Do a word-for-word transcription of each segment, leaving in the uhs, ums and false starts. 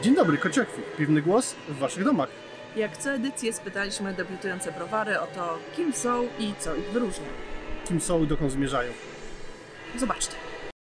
Dzień dobry, Kociokwi. Piwny głos w waszych domach. Jak co edycję spytaliśmy debiutujące browary o to, kim są i co ich wyróżnia. Kim są i dokąd zmierzają. Zobaczcie.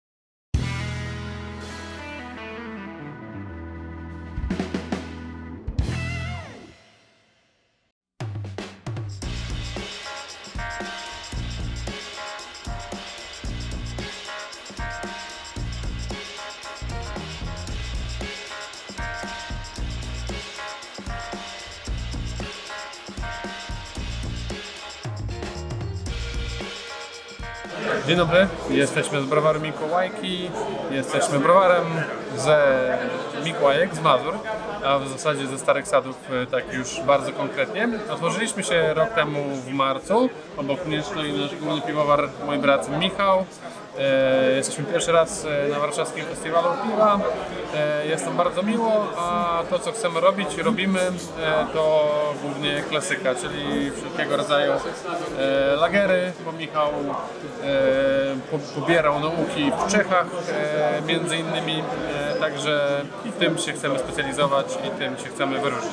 Dzień dobry, jesteśmy z browaru Mikołajki, jesteśmy browarem ze Mikołajek, z Mazur, a w zasadzie ze Starych Sadów tak już bardzo konkretnie. Otworzyliśmy się rok temu w marcu, obok mnie stoi nasz główny piwowar, mój brat Michał. Jesteśmy pierwszy raz na warszawskim festiwalu piwa, jest to bardzo miło, a to co chcemy robić, robimy, to głównie klasyka, czyli wszelkiego rodzaju lagery, bo Michał pobierał nauki w Czechach między innymi, także w tym się chcemy specjalizować i tym się chcemy wyróżnić.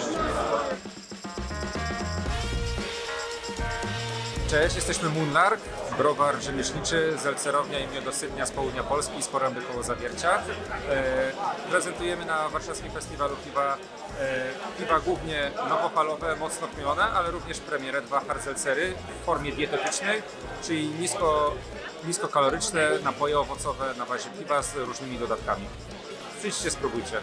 Cześć, jesteśmy Moonlark, browar rzemieślniczy, zelcerownia i miodosytnia z południa Polski, z Poręby koło Zawiercia. E, prezentujemy na warszawskim festiwalu piwa e, piwa głównie nowofalowe, mocno chmielone, ale również premierę dwa hard seltzery w formie dietetycznej, czyli nisko, niskokaloryczne napoje owocowe na bazie piwa z różnymi dodatkami. Przyjdźcie, spróbujcie.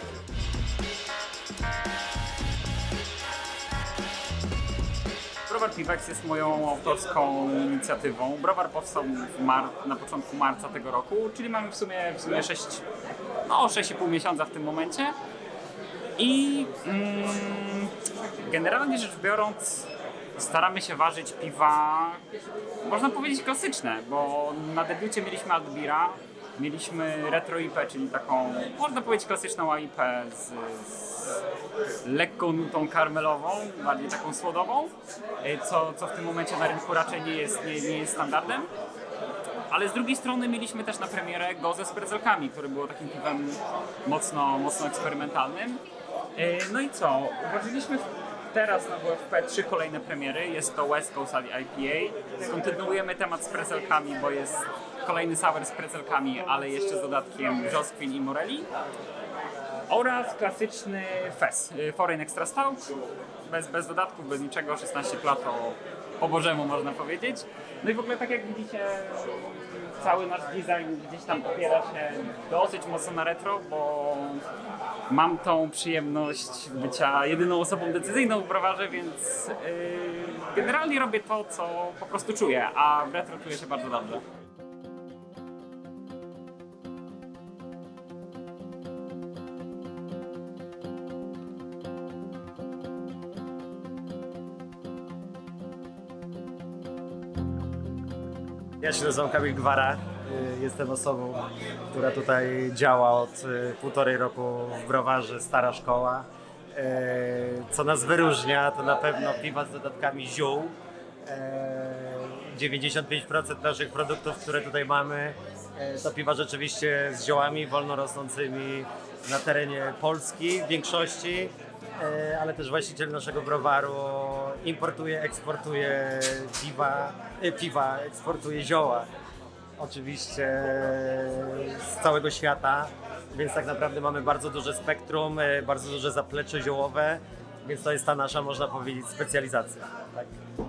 Browar Piwex jest moją autorską inicjatywą. Browar powstał na początku marca tego roku, czyli mamy w sumie, w sumie sześć, no, sześć i pół miesiąca w tym momencie. I mm, generalnie rzecz biorąc, staramy się ważyć piwa, można powiedzieć klasyczne, bo na debiucie mieliśmy Altbira, mieliśmy Retro I P A, czyli taką, można powiedzieć, klasyczną I P A z, z lekką nutą karmelową, bardziej taką słodową, co, co w tym momencie na rynku raczej nie jest, nie, nie jest standardem. Ale z drugiej strony mieliśmy też na premierę Gozę z prezelkami, które było takim piwem mocno, mocno eksperymentalnym. No i co? Ważyliśmy teraz na W F P trzy kolejne premiery, jest to West Coast I P A. Kontynuujemy temat z prezelkami, bo jest kolejny sour z prezelkami, ale jeszcze z dodatkiem brzoskwin i moreli. Oraz klasyczny Fez, Foreign Extra Stout, bez, bez dodatków, bez niczego, szesnaście plato po bożemu można powiedzieć. No i w ogóle tak jak widzicie, cały nasz design gdzieś tam opiera się dosyć mocno na retro, bo mam tą przyjemność bycia jedyną osobą decyzyjną w browarze, więc yy, generalnie robię to, co po prostu czuję, a w retro czuję się bardzo dobrze. Ja się nazywam Kamil Gwara, jestem osobą, która tutaj działa od półtorej roku w browarze Stara Szkoła. Co nas wyróżnia, to na pewno piwa z dodatkami ziół. dziewięćdziesiąt pięć procent naszych produktów, które tutaj mamy, to piwa rzeczywiście z ziołami wolno rosnącymi na terenie Polski w większości, ale też właściciel naszego browaru importuje, eksportuje piwa, piwa eksportuje zioła. Oczywiście z całego świata, więc tak naprawdę mamy bardzo duże spektrum, bardzo duże zaplecze ziołowe, więc to jest ta nasza, można powiedzieć, specjalizacja. Tak.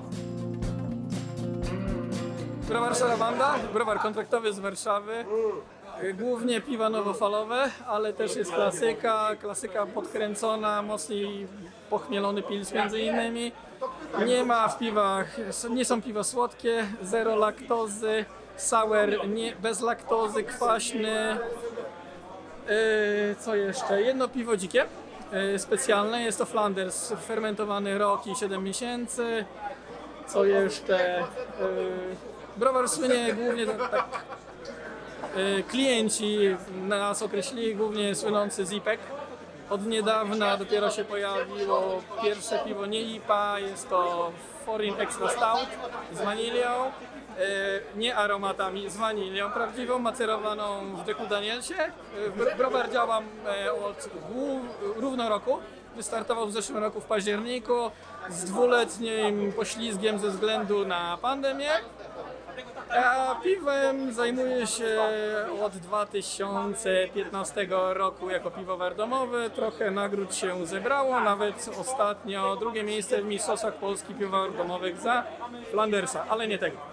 Browar Salabanda, browar kontraktowy z Warszawy. Głównie piwa nowofalowe, ale też jest klasyka, klasyka podkręcona, mocniej pochmielony pils między innymi. Nie ma w piwach, nie są piwa słodkie, zero laktozy, sour nie, bez laktozy, kwaśny. Yy, co jeszcze? Jedno piwo dzikie, yy, specjalne, jest to Flanders, fermentowany rok i siedem miesięcy. Co jeszcze? Yy, browar słynie głównie tak, yy, klienci nas określili, głównie słynący z I P A. Od niedawna dopiero się pojawiło pierwsze piwo nie I P A, jest to Foreign Extra Stout z wanilią. nie aromatami, z wanilią prawdziwą, macerowaną w Jacku Danielsie. E, Browar działa e, od głów, równo roku. Wystartował w zeszłym roku w październiku z dwuletnim poślizgiem ze względu na pandemię. A piwem zajmuję się od dwa tysiące piętnastego roku jako piwowar domowy. Trochę nagród się zebrało, nawet ostatnio drugie miejsce w Mistrzostwach Polski Piwowarów Domowych za Flandersa, ale nie tego.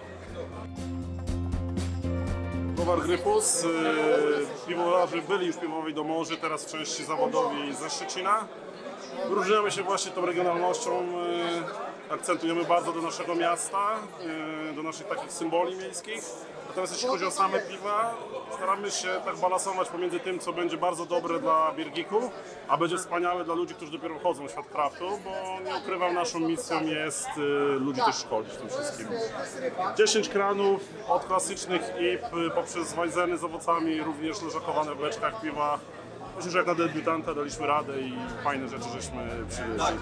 Browar Grypus. Piwowarzy byli już piwowi domorzy, teraz w części zawodowi ze Szczecina. Różnimy się właśnie tą regionalnością, akcentujemy bardzo do naszego miasta, do naszych takich symboli miejskich. Natomiast jeśli chodzi o same piwa, staramy się tak balansować pomiędzy tym, co będzie bardzo dobre dla biergików, a będzie wspaniałe dla ludzi, którzy dopiero wchodzą w świat craftu, bo nie ukrywam, naszą misją jest ludzi też szkolić w tym wszystkim. dziesięć kranów, od klasycznych I P poprzez wajzeny z owocami, również leżakowane w beczkach piwa. Myślę, że jak na debiutanta daliśmy radę i fajne rzeczy żeśmy przywieźli.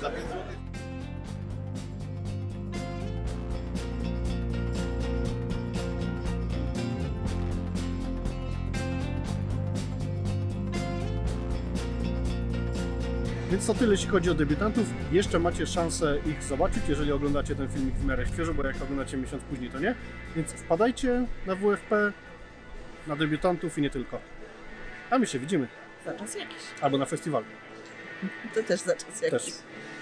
Więc to tyle, jeśli chodzi o debiutantów. Jeszcze macie szansę ich zobaczyć, jeżeli oglądacie ten filmik w miarę świeżo, bo jak oglądacie miesiąc później, to nie. Więc wpadajcie na W F P, na debiutantów i nie tylko. A my się widzimy. Za czas jakiś. Albo na festiwalu. To też za czas jakiś. Też.